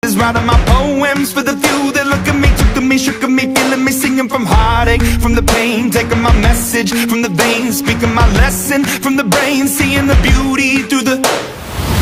is writing my poems for the few that look at me, took to me, shook at me, feeling me, singing from heartache, from the pain, taking my message from the veins, speaking my lesson from the brain, seeing the beauty through the